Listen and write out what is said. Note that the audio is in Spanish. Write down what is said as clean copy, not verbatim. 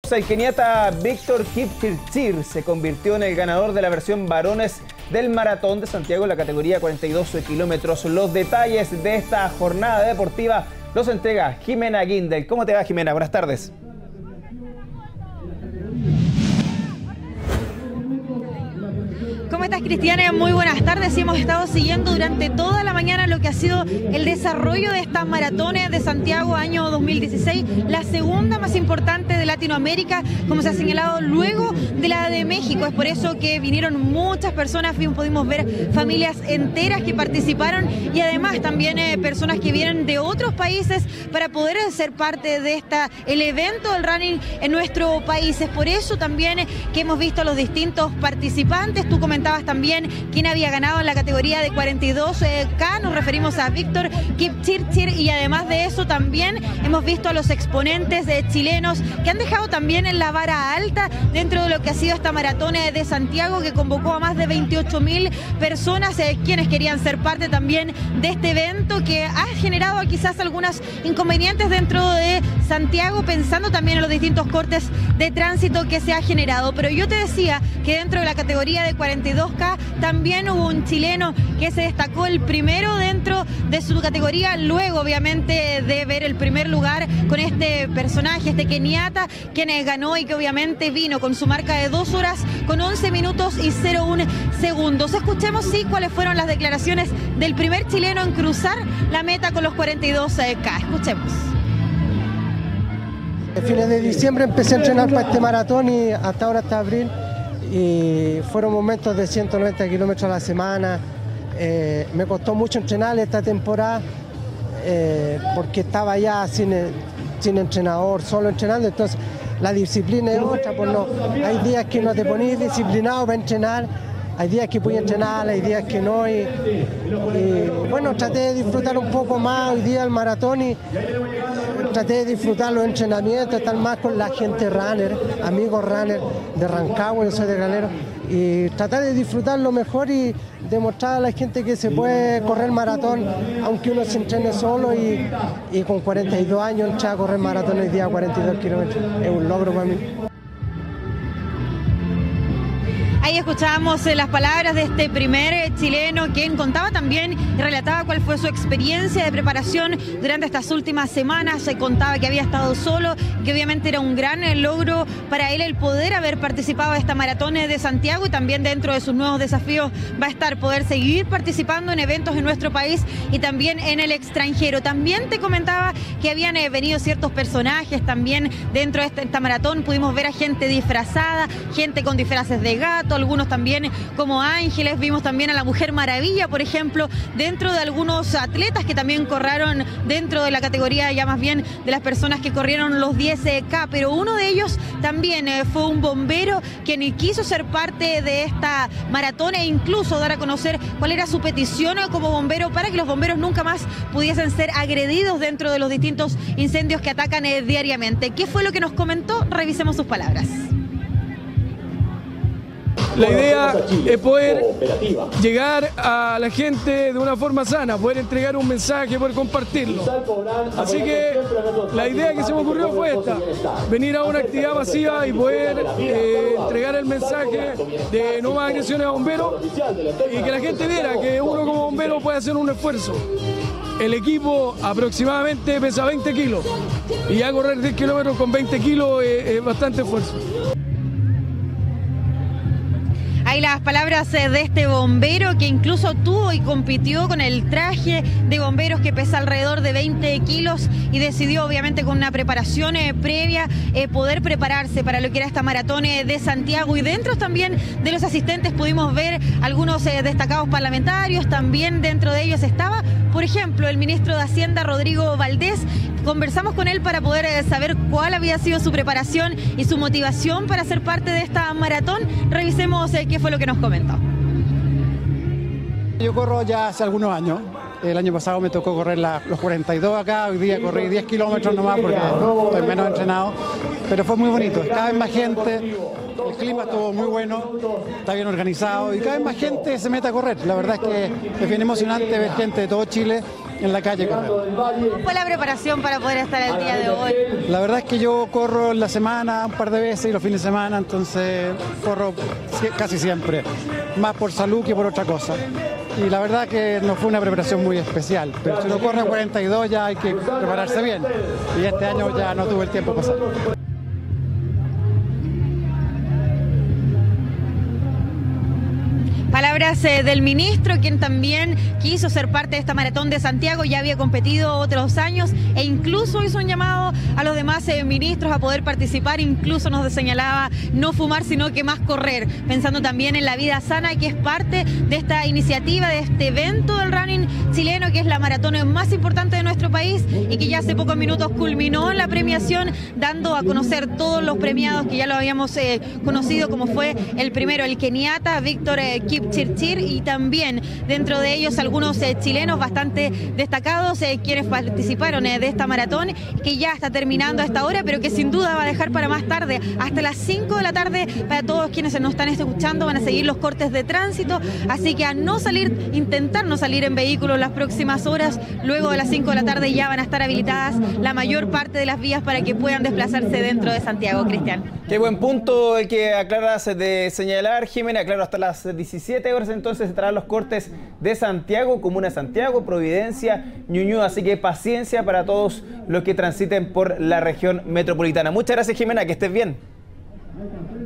Tips, el keniata Víctor Kipchirchir se convirtió en el ganador de la versión varones del Maratón de Santiago en la categoría 42 kilómetros. Los detalles de esta jornada deportiva los entrega Jimena Guindel. ¿Cómo te va, Jimena? Buenas tardes. ¿Cómo estás, Cristiana? Muy buenas tardes. Hemos estado siguiendo durante toda la mañana lo que ha sido el desarrollo de estas maratones de Santiago año 2016, la segunda más importante de Latinoamérica, como se ha señalado, luego de la de México. Es por eso que vinieron muchas personas, pudimos ver familias enteras que participaron y además también personas que vienen de otros países para poder ser parte de el evento del running en nuestro país. Es por eso también que hemos visto a los distintos participantes. Tú comentabas también quién había ganado en la categoría de 42K, nos referimos a Víctor Kipchirchir, y además de eso también hemos visto a los exponentes chilenos que han dejado también en la vara alta dentro de lo que ha sido esta maratón de Santiago, que convocó a más de 28.000 personas, quienes querían ser parte también de este evento que ha generado quizás algunos inconvenientes dentro de Santiago, pensando también en los distintos cortes de tránsito que se ha generado. Pero yo te decía que dentro de la categoría de 42K también hubo un chileno que se destacó el primero dentro de su categoría, luego obviamente de ver el primer lugar con este personaje, este keniata, quien ganó y que obviamente vino con su marca de 2 horas con 11 minutos y 01 segundos. Escuchemos cuáles fueron las declaraciones del primer chileno en cruzar la meta con los 42K. Escuchemos. A fines de diciembre empecé a entrenar para este maratón y hasta ahora, hasta abril, y fueron momentos de 190 kilómetros a la semana. Me costó mucho entrenar esta temporada porque estaba ya sin entrenador, solo entrenando, entonces la disciplina es otra, pues no, hay días que no te pones disciplinado para entrenar, hay días que puedes entrenar, hay días que no, y bueno, traté de disfrutar un poco más hoy día el maratón y traté de disfrutar los entrenamientos, estar más con la gente runner, amigos runner de Rancagua, yo soy de Galero, y tratar de disfrutarlo mejor y demostrar a la gente que se puede correr maratón, aunque uno se entrene solo, y con 42 años entrar a correr maratón hoy día a 42 kilómetros, es un logro para mí. Ahí escuchábamos las palabras de este primer chileno, quien contaba también y relataba cuál fue su experiencia de preparación durante estas últimas semanas. Se contaba que había estado solo, que obviamente era un gran logro para él el poder haber participado de esta maratón de Santiago, y también dentro de sus nuevos desafíos va a estar poder seguir participando en eventos en nuestro país y también en el extranjero. También te comentaba que habían venido ciertos personajes también dentro de esta maratón. Pudimos ver a gente disfrazada, gente con disfraces de gato, algunos también como ángeles. Vimos también a la Mujer Maravilla, por ejemplo, dentro de algunos atletas que también corrieron dentro de la categoría ya más bien de las personas que corrieron los 10K, pero uno de ellos también fue un bombero quien quiso ser parte de esta maratón e incluso dar a conocer cuál era su petición como bombero para que los bomberos nunca más pudiesen ser agredidos dentro de los distintos incendios que atacan diariamente. ¿Qué fue lo que nos comentó? Revisemos sus palabras. La idea es poder llegar a la gente de una forma sana, poder entregar un mensaje, poder compartirlo. Así que la idea que se me ocurrió fue esta: venir a una actividad masiva y poder entregar el mensaje de no más agresiones a bomberos, y que la gente viera que uno como bombero puede hacer un esfuerzo. El equipo aproximadamente pesa 20 kilos y ya correr 10 kilómetros con 20 kilos es bastante esfuerzo. Hay las palabras de este bombero que incluso tuvo y compitió con el traje de bomberos que pesa alrededor de 20 kilos y decidió obviamente con una preparación previa poder prepararse para lo que era esta maratón de Santiago. Y dentro también de los asistentes pudimos ver algunos destacados parlamentarios. También dentro de ellos estaba, por ejemplo, el ministro de Hacienda, Rodrigo Valdés. Conversamos con él para poder saber cuál había sido su preparación y su motivación para ser parte de esta maratón. Revisemos qué fue lo que nos comentó. Yo corro ya hace algunos años. El año pasado me tocó correr los 42 acá, hoy día corrí 10 kilómetros nomás porque estoy menos entrenado, pero fue muy bonito, cada vez más gente, el clima estuvo muy bueno, está bien organizado y cada vez más gente se mete a correr. La verdad es que es bien emocionante ver gente de todo Chile en la calle correr. ¿Cómo fue la preparación para poder estar el día de hoy? La verdad es que yo corro en la semana un par de veces y los fines de semana, entonces corro casi siempre, más por salud que por otra cosa. Y la verdad que no fue una preparación muy especial, pero si uno corre 42 ya hay que prepararse bien. Y este año ya no tuve el tiempo para hacerlo. Palabras del ministro, quien también quiso ser parte de esta maratón de Santiago, ya había competido otros años e incluso hizo un llamado a los demás ministros a poder participar, incluso nos señalaba no fumar sino que más correr, pensando también en la vida sana, que es parte de esta iniciativa, de este evento del running chileno, que es la maratón más importante de nuestro país y que ya hace pocos minutos culminó la premiación, dando a conocer todos los premiados que ya lo habíamos conocido, como fue el primero, el keniata Víctor Kipchirchir, y también dentro de ellos algunos chilenos bastante destacados quienes participaron de esta maratón, que ya está terminando a esta hora, pero que sin duda va a dejar para más tarde, hasta las 5 de la tarde, para todos quienes nos están escuchando. Van a seguir los cortes de tránsito, así que a no salir, intentar no salir en vehículos las próximas horas. Luego de las 5 de la tarde ya van a estar habilitadas la mayor parte de las vías para que puedan desplazarse dentro de Santiago. Cristian. Qué buen punto el que aclaras de señalar, Jimena. Claro, hasta las 17 horas entonces estarán los cortes de Santiago, Comuna de Santiago, Providencia, Ñuñoa. Así que paciencia para todos los que transiten por la región metropolitana. Muchas gracias, Jimena, que estés bien.